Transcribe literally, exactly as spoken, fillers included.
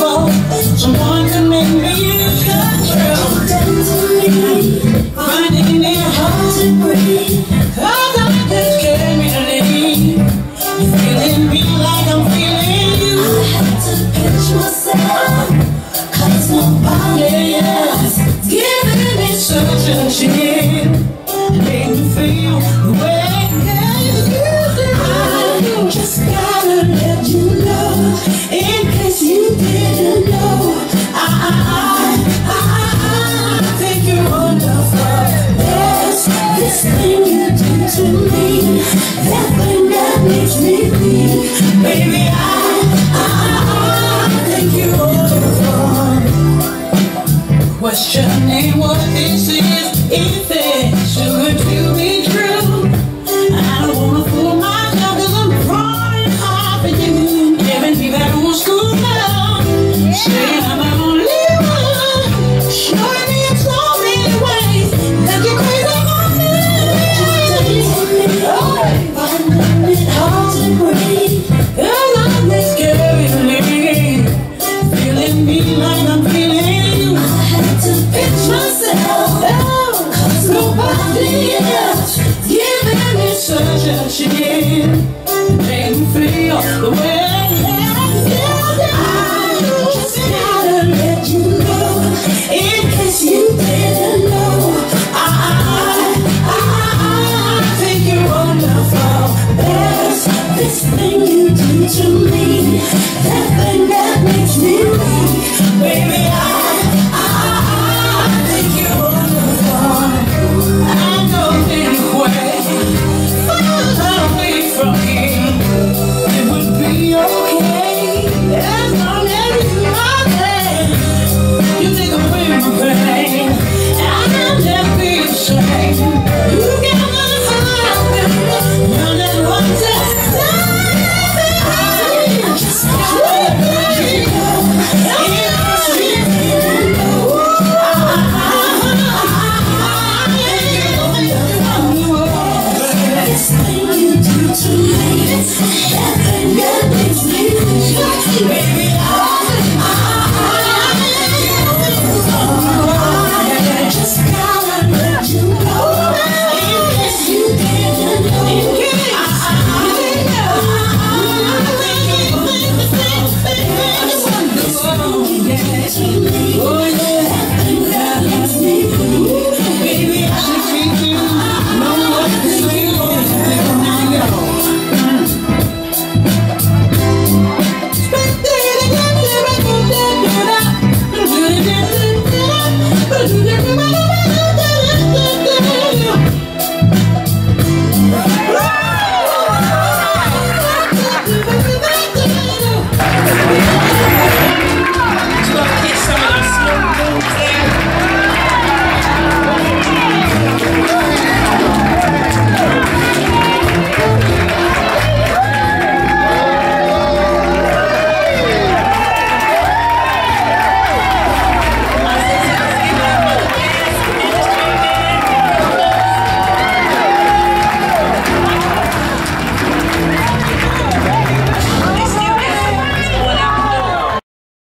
wonderful. Someone can make me lose control. Finding it hard to breathe, 'cause I just can't believe you're feeling me like I'm feeling you. I had to pitch myself, 'cause nobody else giving me such a chance. Made me feel the way you do. I just gotta let you know, in case you didn't know. I, I, I, I, I think you're wonderful. There's this thing you do to me, that thing that makes me feel. Baby, I, I, I think you're wonderful. Questioning what this is, if it's too good to be true. I don't wanna fool myself, 'cause I'm crawling hard for you. Giving me that old school love, saying I'm the only one, showing me in so many ways that you're crazy on me. Oh, finding it hard to breathe, 'cause I'm miscarrying, feeling me like I'm feeling you. I had to pitch myself, oh, 'cause nobody else giving me such a chance. Made me feel the way I just gotta let you know, in case you didn't know. I, I, I, I think you're wonderful. There's this thing you do to me that